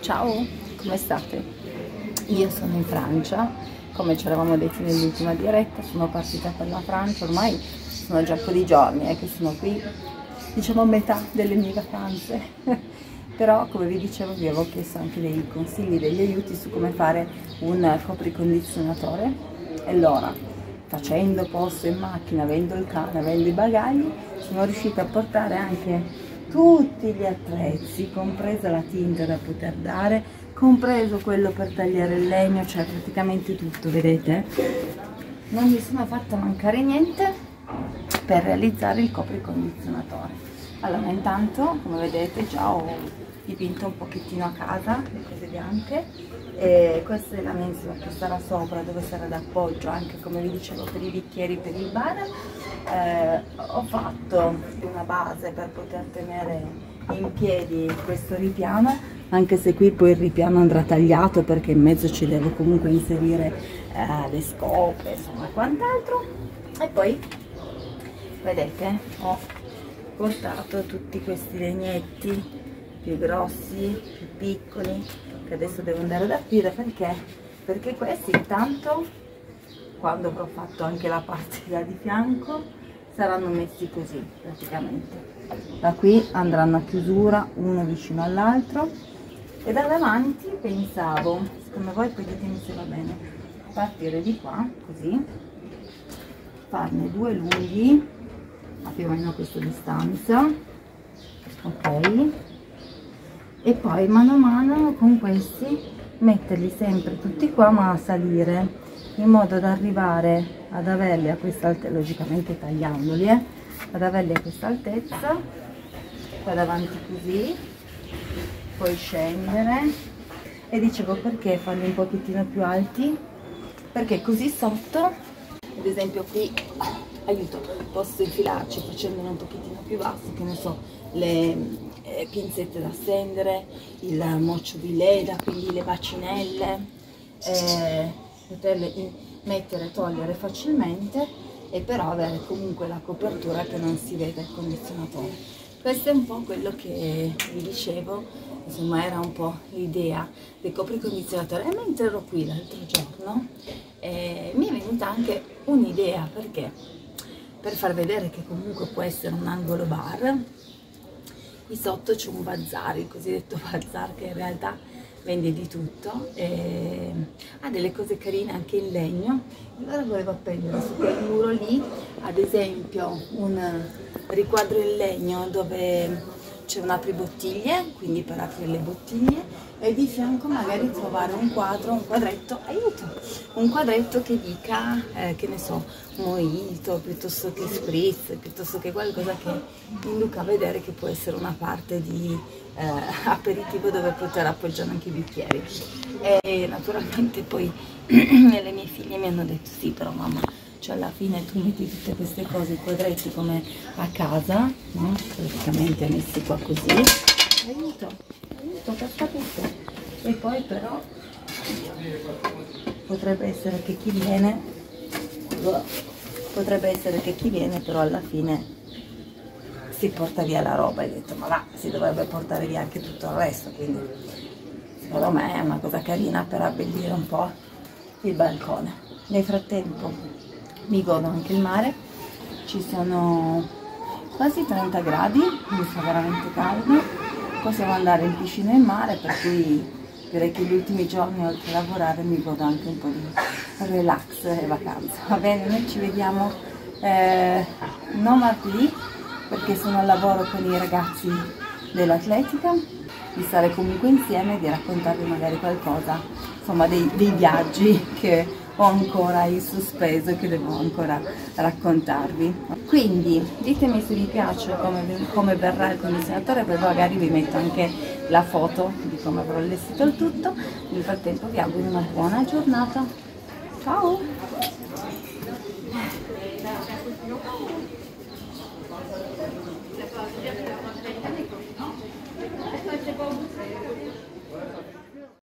Ciao, come state? Io sono in Francia, come ci eravamo detti nell'ultima diretta, sono partita per la Francia, ormai sono già un po' di giorni che sono qui, diciamo a metà delle mie vacanze, però come vi dicevo vi avevo chiesto anche dei consigli, degli aiuti su come fare un copricondizionatore e allora, facendo posto in macchina, avendo il cane, avendo i bagagli, sono riuscita a portare anche tutti gli attrezzi, compresa la tinta da poter dare, compreso quello per tagliare il legno, cioè praticamente tutto, vedete? Non mi sono fatta mancare niente per realizzare il copricondizionatore. Allora, intanto, come vedete, già ho dipinto un pochettino a casa le cose bianche, e questa è la mensola che sarà sopra, dove sarà d'appoggio anche, come vi dicevo, per i bicchieri, per il bar. Ho fatto una base per poter tenere in piedi questo ripiano, anche se qui poi il ripiano andrà tagliato perché in mezzo ci devo comunque inserire le scope, insomma quant'altro. E poi vedete, ho portato tutti questi legnetti più grossi, più piccoli, che adesso devo andare ad aprire perché questi intanto, quando avrò fatto anche la parte là di fianco, saranno messi così praticamente. Da qui andranno a chiusura uno vicino all'altro, e da davanti pensavo, secondo voi poi ditemi se va bene, partire di qua così, farne due lunghi a più o meno questa distanza, ok, e poi mano a mano con questi metterli sempre tutti qua ma a salire, in modo da arrivare ad averli a questa altezza, logicamente tagliandoli, ad averli a questa altezza, poi davanti così, poi scendere. E dicevo, perché farli un pochettino più alti? Perché così sotto, ad esempio qui, aiuto, posso infilarci facendoli un pochettino più bassi, che ne so, le pinzette da stendere, il moccio di leda, quindi le bacinelle, poterle mettere e togliere facilmente, e però avere comunque la copertura che non si vede il condizionatore. Questo è un po' quello che vi dicevo, insomma era un po' l'idea del copricondizionatore. E mentre ero qui l'altro giorno mi è venuta anche un'idea, perché per far vedere che comunque può essere un angolo bar, qui sotto c'è un bazar, il cosiddetto bazar, che in realtà vende di tutto, ha delle cose carine anche in legno. Allora volevo appendere su quel muro lì, ad esempio, un riquadro in legno dove c'è un apribottiglie, quindi per aprire le bottiglie, e di fianco magari trovare un quadro, un quadretto, aiuto, un quadretto che dica, che ne so, mojito, piuttosto che spritz, piuttosto che qualcosa che induca a vedere che può essere una parte di aperitivo dove poter appoggiare anche i bicchieri. E naturalmente poi le mie figlie mi hanno detto, sì però mamma, cioè alla fine tu metti tutte queste cose, i quadretti come a casa, no? Praticamente messi qua così, aiuto, casca tutto. E poi però potrebbe essere che chi viene però alla fine si porta via la roba, e ho detto ma va, si dovrebbe portare via anche tutto il resto, quindi secondo me è una cosa carina per abbellire un po' il balcone. Nel frattempo mi godo anche il mare, ci sono quasi 30 gradi, mi fa veramente caldo, possiamo andare in piscina e in mare, per cui direi che gli ultimi giorni oltre a lavorare mi godo anche un po' di relax e vacanza. Va bene, noi ci vediamo non martedì, perché sono al lavoro con i ragazzi dell'atletica, di stare comunque insieme e di raccontarvi magari qualcosa, insomma dei viaggi che ho ancora in sospeso, che devo ancora raccontarvi. Quindi ditemi se vi piace come verrà il condizionatore, poi magari vi metto anche la foto di come avrò allestito il tutto. Nel frattempo vi auguro una buona giornata. Ciao!